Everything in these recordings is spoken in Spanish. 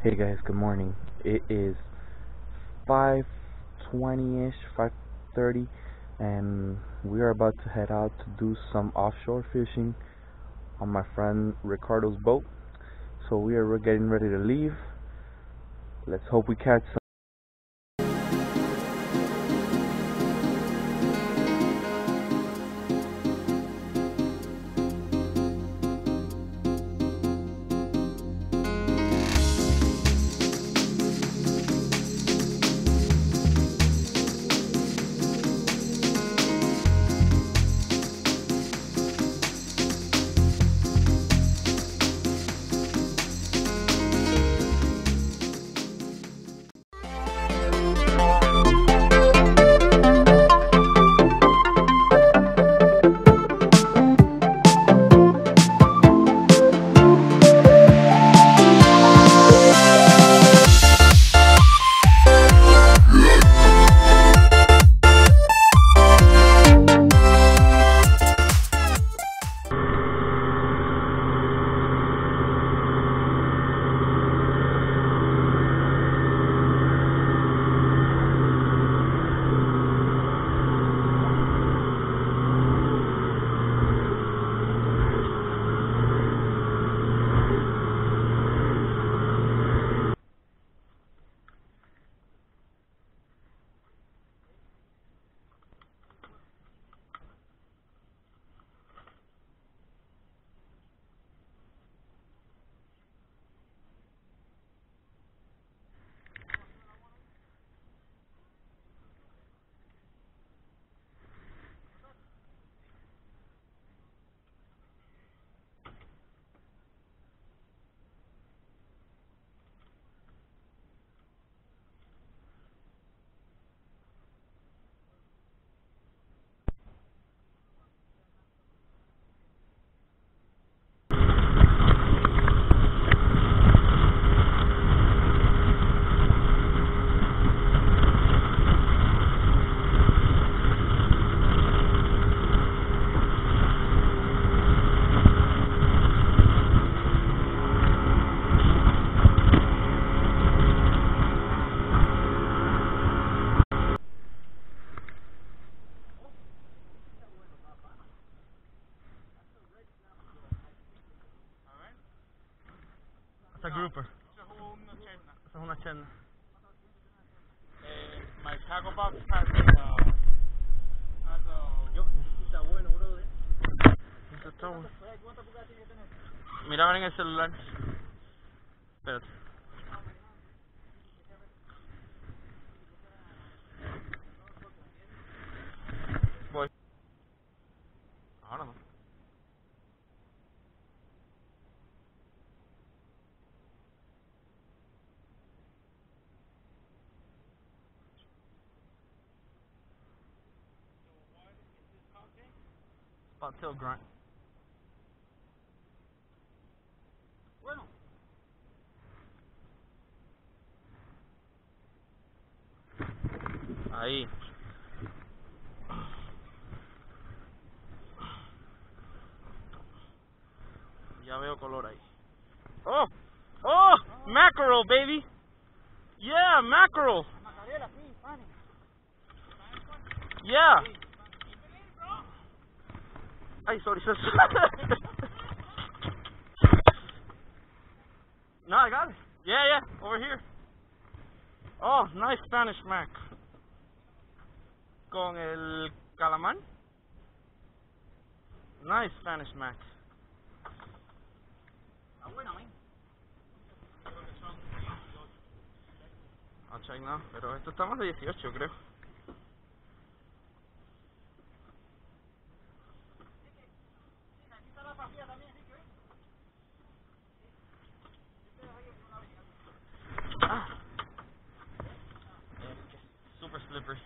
Hey guys, good morning. It is 5:20ish, 5:30, and we are about to head out to do some offshore fishing on my friend Ricardo's boat. So we're getting ready to leave. Let's hope we catch some. A grouper. Eso es una cherna. My tackle box has está bueno, brother. Eso está bueno. Mira, ven en el celular. Espérate. Voy. Ahora no. Spot-tail grunt. Bueno. Ahí. Ya veo color ahí. Oh! Oh! Mackerel, baby! Yeah, mackerel! Yeah! Ay, sorry, sis. No, I got it. Yeah, over here. Oh, nice Spanish Mac. Con el calamar. Nice Spanish Mac. Está buena, man. I'll check now, pero esto está más de 18, creo. Ah. Super slippery.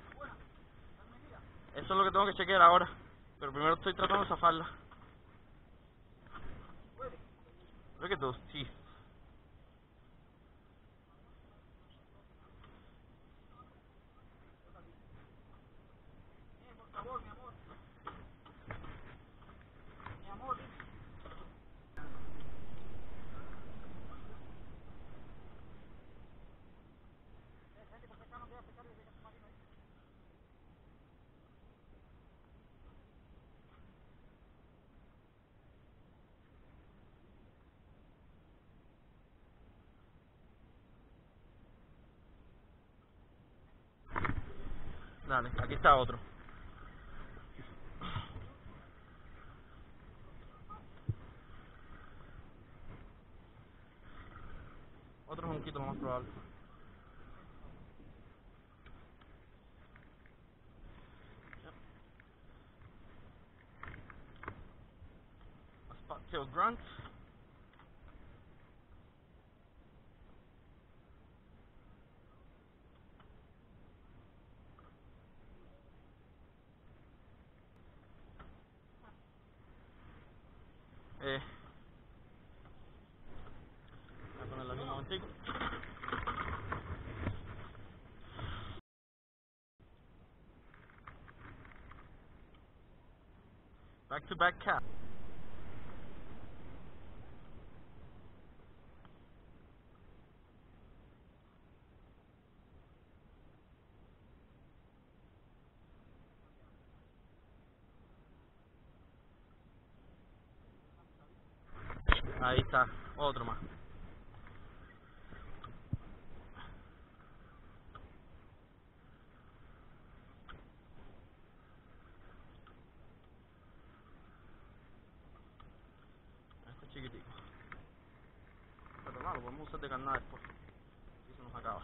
Eso es lo que tengo que chequear ahora. Pero primero estoy tratando de zafarla. Look at those teeth. Dale, aquí está otro. Otro jonquito lo más probable. Spot-tailed Grunt. Voy a ponerlo aquí un momentico. Back to back cap. Ahí está, otro más. Este chiquitico. Pero no, lo podemos usar de carnada después. Y se nos acaba.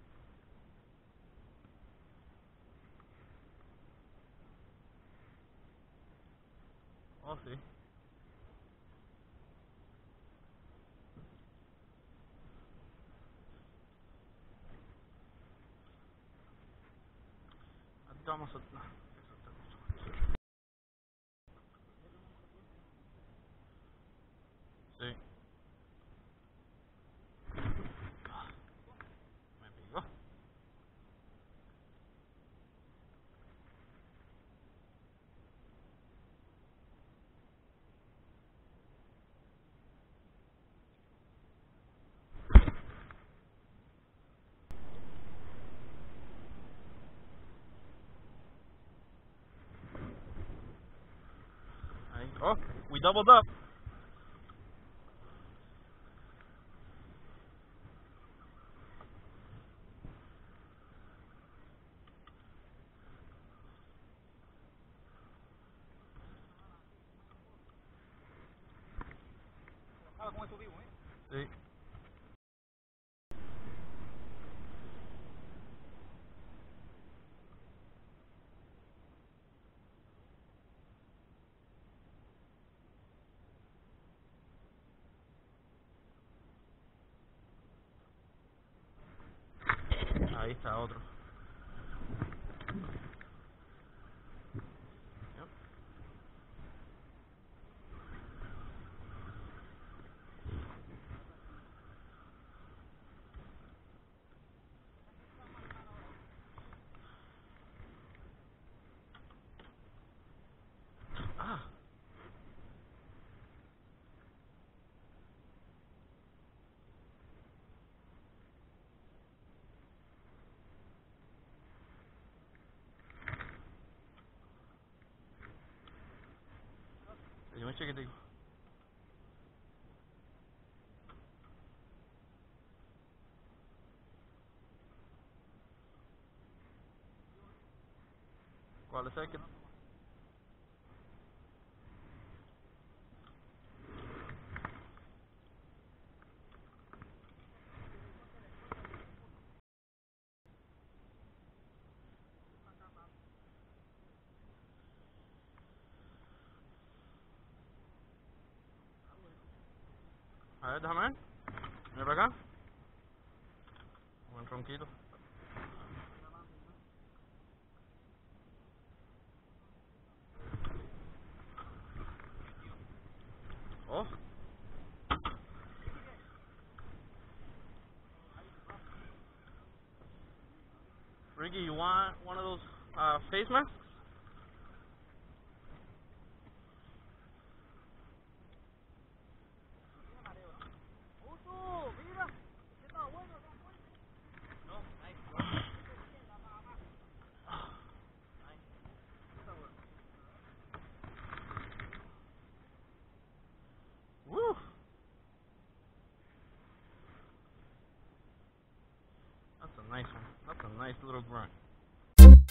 Oh, sí. Aquí vamos a... no, sí. Me picó. Ahí. Oh, we doubled up. Sí. Ahí está otro. Yep. Ah. Se muy chiquitico. ¿Cuál es el que...? A ver, déjame ver. Mira para acá. Buen ronquito. Oh. Ricky, you want one of those face masks? Woo! That's a nice one. That's a nice little grunt.